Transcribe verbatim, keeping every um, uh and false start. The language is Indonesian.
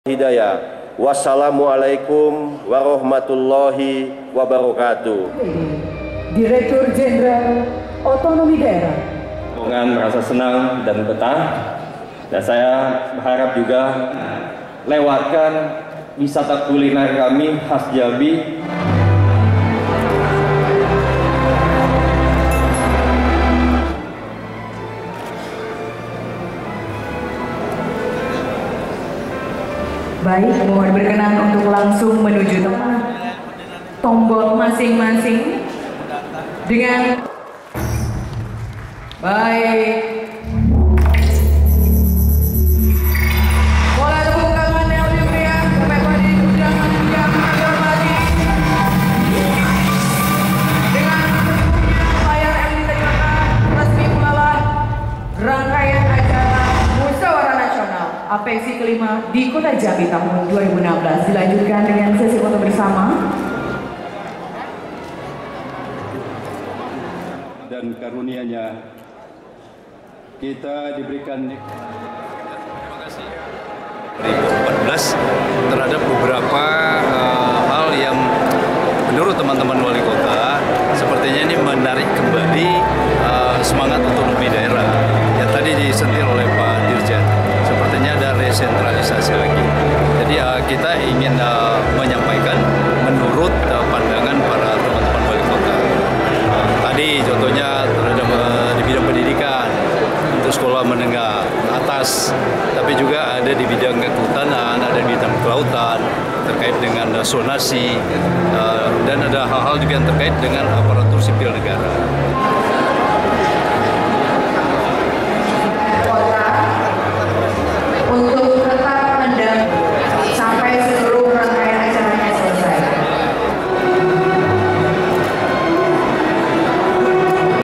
Hidayah. Wassalamualaikum warahmatullahi wabarakatuh. Direktur Jenderal Otonomi Daerah. Dengan merasa senang dan betah, dan saya berharap juga lewatkan wisata kuliner kami khas Jambi. Baik, mohon berkenan untuk langsung menuju tempat tombol masing-masing dengan baik. Boleh tepuk tangan yang lebih meriah kepada undangan yang terhormati. Dengan layar yang diterima resmi mengalah rangkaian acara Musyawarah Nasional Apeksi kelima di Kota Jambi tahun dua ribu enam belas. Dilanjutkan dengan sesi foto bersama. Dan karunia-Nya kita diberikan terima kasih dua ribu empat belas terhadap beberapa uh, hal yang menurut teman-teman wali kota sepertinya ini menarik kembali uh, semangat otonomi daerah yang tadi disentil oleh Pak Dirjen. Sepertinya ada resentralisasi lagi. Jadi uh, kita ingin uh, menyampaikan menurut uh, pandangan para teman-teman wali kota. Uh, tadi contohnya terhadap uh, di bidang pendidikan untuk sekolah menengah atas, tapi juga ada di bidang kehutanan, ada di bidang kelautan terkait dengan uh, zonasi, uh, dan ada hal-hal juga yang terkait dengan aparatur sipil negara.